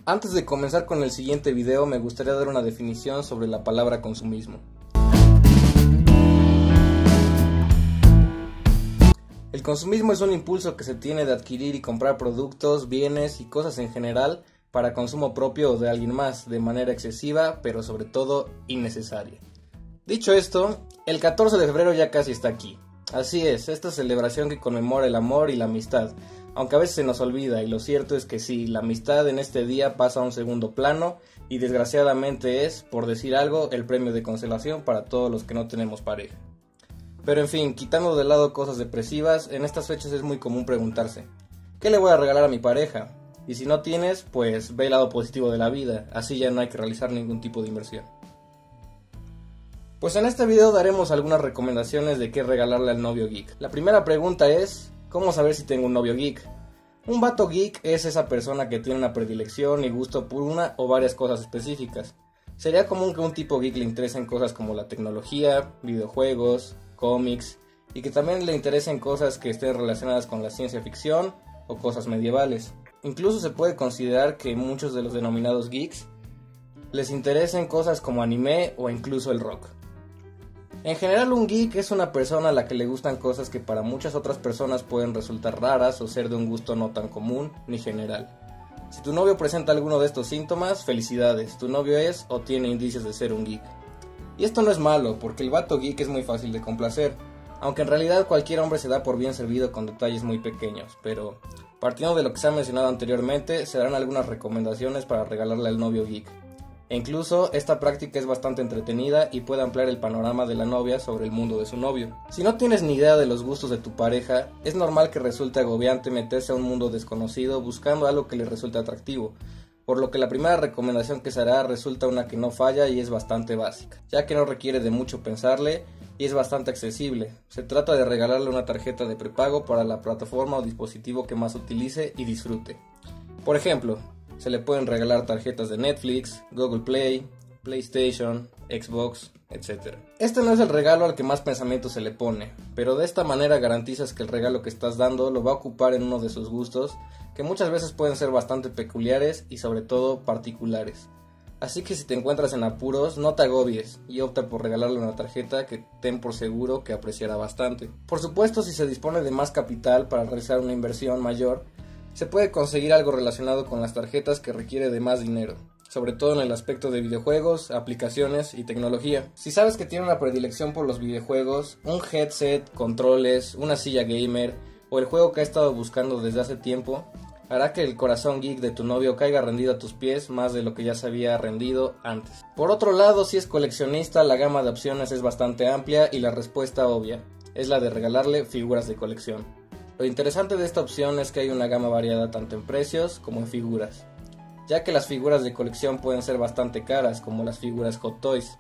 Antes de comenzar con el siguiente video, me gustaría dar una definición sobre la palabra consumismo. El consumismo es un impulso que se tiene de adquirir y comprar productos, bienes y cosas en general para consumo propio o de alguien más, de manera excesiva, pero sobre todo innecesaria. Dicho esto, el 14 de febrero ya casi está aquí. Así es, esta celebración que conmemora el amor y la amistad, aunque a veces se nos olvida, y lo cierto es que sí, la amistad en este día pasa a un segundo plano y desgraciadamente es, por decir algo, el premio de consolación para todos los que no tenemos pareja. Pero en fin, quitando de lado cosas depresivas, en estas fechas es muy común preguntarse, ¿qué le voy a regalar a mi pareja? Y si no tienes, pues ve el lado positivo de la vida, así ya no hay que realizar ningún tipo de inversión. Pues en este video daremos algunas recomendaciones de qué regalarle al novio geek. La primera pregunta es, ¿cómo saber si tengo un novio geek? Un vato geek es esa persona que tiene una predilección y gusto por una o varias cosas específicas. Sería común que un tipo geek le interesen cosas como la tecnología, videojuegos, cómics, y que también le interesen cosas que estén relacionadas con la ciencia ficción o cosas medievales. Incluso se puede considerar que muchos de los denominados geeks les interesen cosas como anime o incluso el rock. En general, un geek es una persona a la que le gustan cosas que para muchas otras personas pueden resultar raras o ser de un gusto no tan común ni general. Si tu novio presenta alguno de estos síntomas, felicidades, tu novio es o tiene indicios de ser un geek. Y esto no es malo, porque el vato geek es muy fácil de complacer, aunque en realidad cualquier hombre se da por bien servido con detalles muy pequeños, pero partiendo de lo que se ha mencionado anteriormente, se darán algunas recomendaciones para regalarle al novio geek. E incluso esta práctica es bastante entretenida y puede ampliar el panorama de la novia sobre el mundo de su novio. Si no tienes ni idea de los gustos de tu pareja, es normal que resulte agobiante meterse a un mundo desconocido buscando algo que le resulte atractivo, por lo que la primera recomendación que se hará resulta una que no falla y es bastante básica, ya que no requiere de mucho pensarle y es bastante accesible. Se trata de regalarle una tarjeta de prepago para la plataforma o dispositivo que más utilice y disfrute. Por ejemplo, se le pueden regalar tarjetas de Netflix, Google Play, PlayStation, Xbox, etc. Este no es el regalo al que más pensamiento se le pone, pero de esta manera garantizas que el regalo que estás dando lo va a ocupar en uno de sus gustos, que muchas veces pueden ser bastante peculiares y sobre todo particulares. Así que si te encuentras en apuros, no te agobies y opta por regalarle una tarjeta que ten por seguro que apreciará bastante. Por supuesto, si se dispone de más capital para realizar una inversión mayor, se puede conseguir algo relacionado con las tarjetas que requiere de más dinero, sobre todo en el aspecto de videojuegos, aplicaciones y tecnología. Si sabes que tiene una predilección por los videojuegos, un headset, controles, una silla gamer o el juego que ha estado buscando desde hace tiempo, hará que el corazón geek de tu novio caiga rendido a tus pies más de lo que ya se había rendido antes. Por otro lado, si es coleccionista, la gama de opciones es bastante amplia y la respuesta obvia es la de regalarle figuras de colección. Lo interesante de esta opción es que hay una gama variada tanto en precios como en figuras, ya que las figuras de colección pueden ser bastante caras, como las figuras Hot Toys,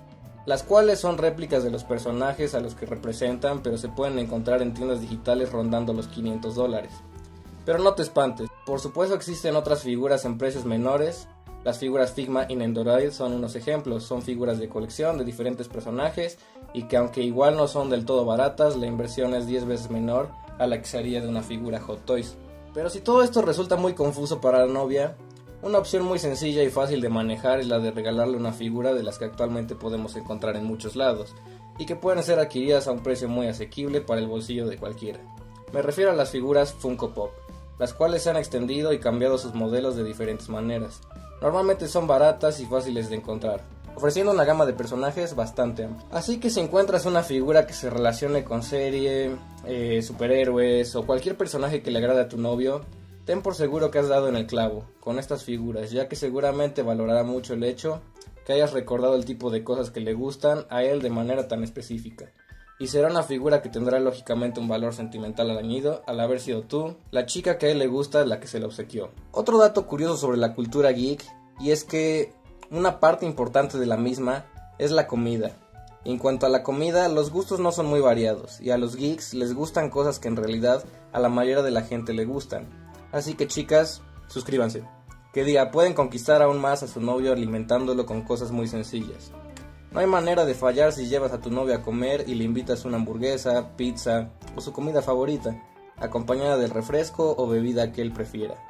las cuales son réplicas de los personajes a los que representan, pero se pueden encontrar en tiendas digitales rondando los $500. Pero no te espantes, por supuesto existen otras figuras en precios menores. Las figuras Figma y Nendoroid son unos ejemplos, son figuras de colección de diferentes personajes y que aunque igual no son del todo baratas, la inversión es 10 veces menor a la que se haría de una figura Hot Toys. Pero si todo esto resulta muy confuso para la novia, una opción muy sencilla y fácil de manejar es la de regalarle una figura de las que actualmente podemos encontrar en muchos lados y que pueden ser adquiridas a un precio muy asequible para el bolsillo de cualquiera. Me refiero a las figuras Funko Pop, las cuales se han extendido y cambiado sus modelos de diferentes maneras. Normalmente son baratas y fáciles de encontrar, ofreciendo una gama de personajes bastante amplia. Así que si encuentras una figura que se relacione con serie, superhéroes o cualquier personaje que le agrade a tu novio, ten por seguro que has dado en el clavo con estas figuras, ya que seguramente valorará mucho el hecho que hayas recordado el tipo de cosas que le gustan a él de manera tan específica. Y será una figura que tendrá lógicamente un valor sentimental añadido al haber sido tú, la chica que a él le gusta, la que se le obsequió. Otro dato curioso sobre la cultura geek, y es que una parte importante de la misma es la comida. En cuanto a la comida, los gustos no son muy variados, y a los geeks les gustan cosas que en realidad a la mayoría de la gente le gustan. Así que chicas, suscríbanse. Que diga, pueden conquistar aún más a su novio alimentándolo con cosas muy sencillas. No hay manera de fallar si llevas a tu novio a comer y le invitas una hamburguesa, pizza o su comida favorita, acompañada del refresco o bebida que él prefiera.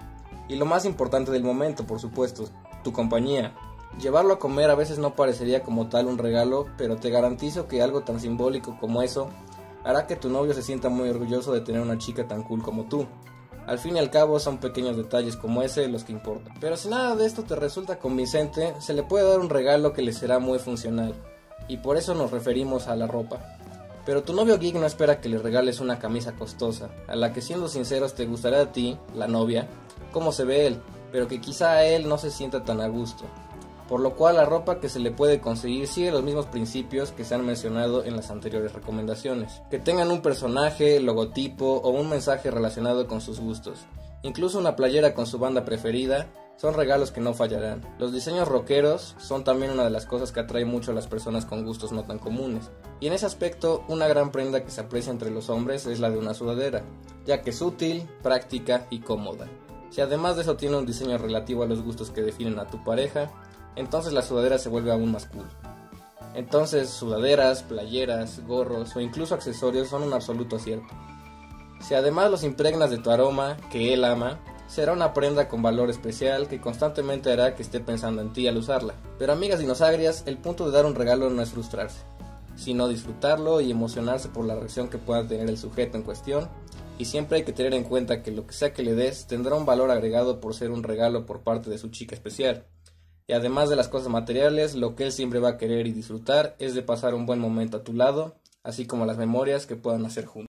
Y lo más importante del momento, por supuesto, tu compañía. Llevarlo a comer a veces no parecería como tal un regalo, pero te garantizo que algo tan simbólico como eso hará que tu novio se sienta muy orgulloso de tener una chica tan cool como tú. Al fin y al cabo son pequeños detalles como ese los que importan. Pero si nada de esto te resulta convincente, se le puede dar un regalo que le será muy funcional, y por eso nos referimos a la ropa. Pero tu novio geek no espera que le regales una camisa costosa, a la que siendo sinceros te gustará a ti, la novia, cómo se ve él, pero que quizá a él no se sienta tan a gusto. Por lo cual la ropa que se le puede conseguir sigue los mismos principios que se han mencionado en las anteriores recomendaciones. Que tengan un personaje, logotipo o un mensaje relacionado con sus gustos. Incluso una playera con su banda preferida son regalos que no fallarán. Los diseños rockeros son también una de las cosas que atrae mucho a las personas con gustos no tan comunes. Y en ese aspecto, una gran prenda que se aprecia entre los hombres es la de una sudadera, ya que es útil, práctica y cómoda. Si además de eso tiene un diseño relativo a los gustos que definen a tu pareja, entonces la sudadera se vuelve aún más cool. Entonces sudaderas, playeras, gorros o incluso accesorios son un absoluto acierto. Si además los impregnas de tu aroma, que él ama, será una prenda con valor especial que constantemente hará que esté pensando en ti al usarla. Pero amigas dinosagrias, el punto de dar un regalo no es frustrarse, sino disfrutarlo y emocionarse por la reacción que pueda tener el sujeto en cuestión. Y siempre hay que tener en cuenta que lo que sea que le des tendrá un valor agregado por ser un regalo por parte de su chica especial. Y además de las cosas materiales, lo que él siempre va a querer y disfrutar es de pasar un buen momento a tu lado, así como las memorias que puedan hacer juntos.